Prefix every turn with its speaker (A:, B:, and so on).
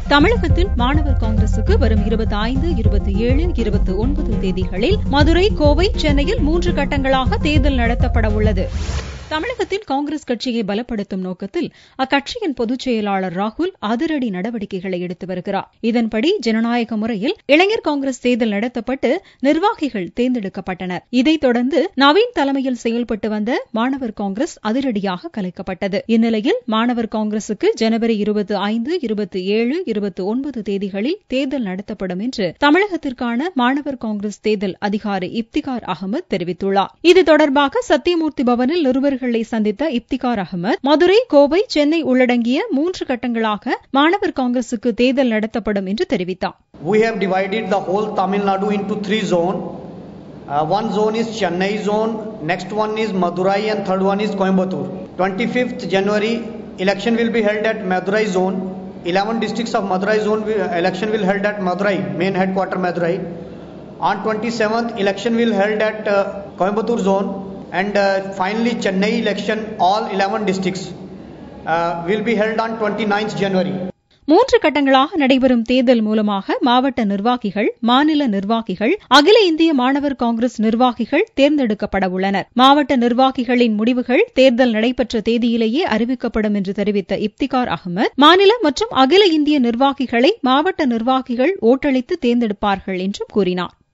A: தமிழகத்தில் மாணவர் காங்கிரசுக்கு வரும் 25, 27, 29 தேதிகளில் மதுரை, கோவை, சென்னையில் 3 கட்டங்களாக தேர்தல் நடத்தப்பட உள்ளது. தமிழகத்தில் காங்கிரஸ் கட்சியை பலப்படுத்தும் நோக்கத்தில் அக்கட்சியின் பொதுச் செயலாளர் ராகுல் அதிரடி நடவடிக்கைகளை எடுத்து வருகிறார். இதன்படி ஜனநாயக முறையில் இளைஞர் காங்கிரஸ் தேர்தல் நடத்தப்பட்டு நிர்வாகிகள் தேர்ந்தெடுக்கப்பட்டனர். இதைத் தொடர்ந்து நவீன் தலைமையில் செயல்பட்டு வந்த மாணவர் காங்கிரஸ் அதிரடியாக கலைக்கப்பட்டது. இந்நிலையில் மாணவர் காங்கிரசுக்கு ஜனவரி 25, 27, 29 தேதிகளில் தேர்தல் நடத்தப்படும் என்று தமிழகத்திற்கான மாணவர் காங்கிரஸ் தேர்தல் அதிகாரி இப்திகார் அகமது தெரிவித்துள்ளார். இது தொடர்பாக சத்தியமூர்த்தி பவனில் நிருபர்களை சந்தித்த இப்திகார் அகமது, மதுரை, கோவை, சென்னை உள்ளடங்கிய 3 கட்டங்களாக மாணவர் காங்கிரசுக்கு தேர்தல் நடத்தப்படும் என்று தெரிவித்தார்.
B: We have divided the whole Tamil Nadu into 3 zones. One zone is Chennai zone, next one is Madurai, and third one is Coimbatore. 25th January election will be held at Madurai zone. 11 districts of Madurai zone election will held at Madurai, main headquarter Madurai. On 27th election will held at Coimbatore zone. And finally Chennai election, all 11 districts will be held on 29th January.
A: 3 கட்டங்களாக நடைபெறும் தேர்தல் மூலமாக மாவட்ட நிர்வாகிகள், மாநில நிர்வாகிகள், அகில இந்திய மாணவர் காங்கிரஸ் நிர்வாகிகள் தேர்ந்தெடுக்கப்பட உள்ளனர். மாவட்ட நிர்வாகிகளின் முடிவுகள் தேர்தல் நடைபெற்ற தேதியிலேயே அறிவிக்கப்படும் என்று தெரிவித்த இப்திகார் அகமது, மாநில மற்றும் அகில இந்திய நிர்வாகிகளை மாவட்ட நிர்வாகிகள் ஓட்டளித்து தேர்ந்தெடுப்பார்கள் என்றும் கூறினார்.